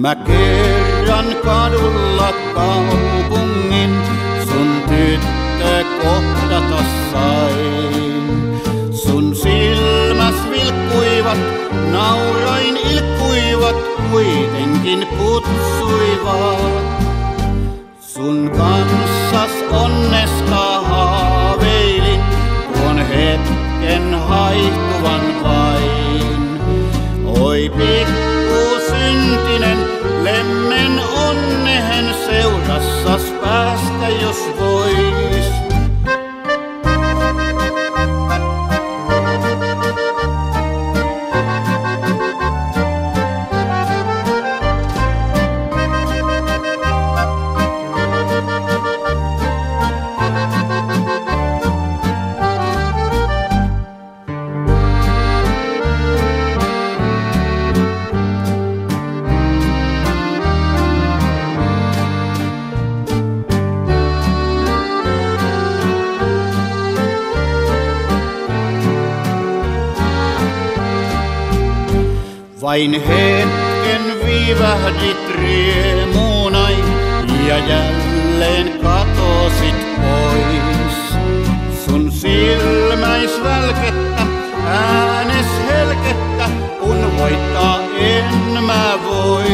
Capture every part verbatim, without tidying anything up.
Mä kerran kadulla kaupungin sun tyttö kohdata sain. Sun silmäs vilkkuivat, naurain ilkkuivat, kuitenkin kutsuivat. Sun kanssas onnesta haaveilin, tuon hetken haihtuvan vain. Oi pikku syntinen, lemmen onnehen seurassas päästä jos vois. Vain hetken viivähdit riemunai ja jälleen katosit pois. Sun silmäis välkettä, äänes helkettä, kun voittaa en mä voi.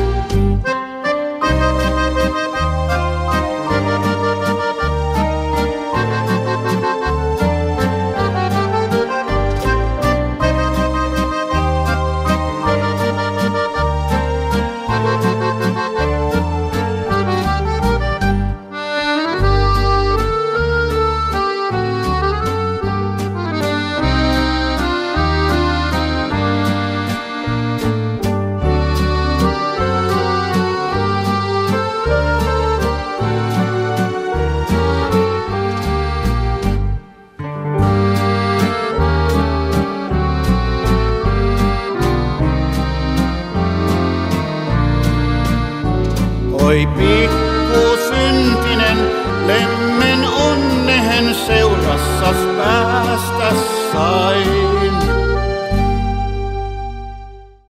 Oi pikku syntinen, lemmen onnehen seurassas päästä sain.